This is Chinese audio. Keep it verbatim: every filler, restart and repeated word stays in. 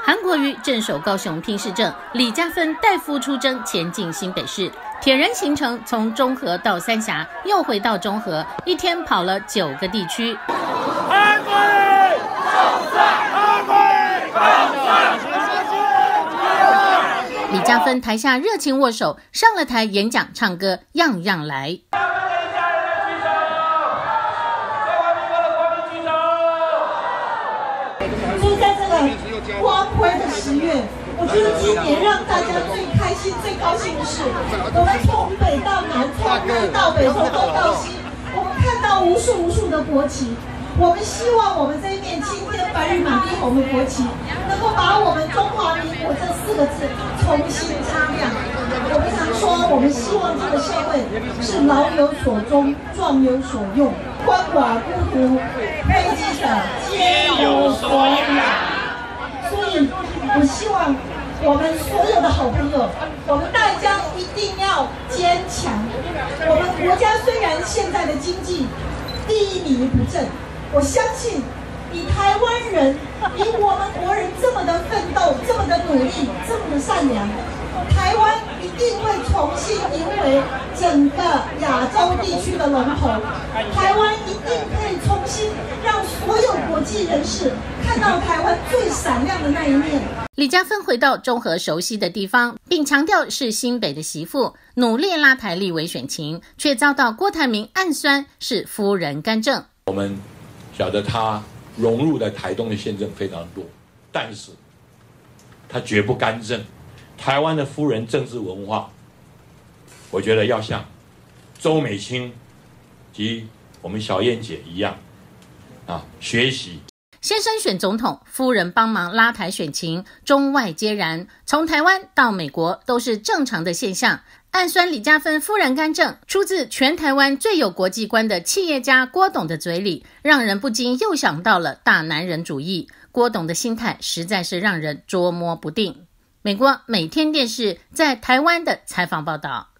韩国瑜镇守高雄拼市政，李嘉芬代夫出征前进新北市。铁人行程从中和到三峡，又回到中和，一天跑了九个地区。 韩国瑜，就算韩国瑜，就算李嘉芬台下热情握手，上了台演讲唱歌，样样来。 就在这个光辉的十月，我觉得今年让大家最开心、最高兴的是，我们从北到南，从南到北，从东到西，我们看到无数无数的国旗。我们希望我们这一面青天白日满地红的国旗，能够把我们中华民国这四个字重新擦亮。我们常说，我们希望这个社会是老有所终，壮有所用，鳏寡孤独、非基者皆有所养。所以，我希望我们所有的好朋友，我们大家一定要坚强。我们国家虽然现在的经济低迷不振，我相信以台湾人，以我们国人这么的奋斗，这么的努力，这么的善良，台湾一定会重新赢回整个亚洲地区的龙头。台湾一定可以重新让所有国际人士看到台湾最闪亮的那一面。 李嘉芬回到中和熟悉的地方，并强调是新北的媳妇，努力拉抬立委选情，却遭到郭台铭暗酸是夫人干政。 我们晓得他融入在台东的县政非常多，但是他绝不干政。台湾的夫人政治文化，我觉得要像周美青及我们小燕姐一样啊，学习。 先生选总统，夫人帮忙拉抬选情，中外皆然。从台湾到美国都是正常的现象。暗酸李嘉芬夫人干政，出自全台湾最有国际观的企业家郭董的嘴里，让人不禁又想到了大男人主义。郭董的心态实在是让人捉摸不定。美国每天电视在台湾的采访报道。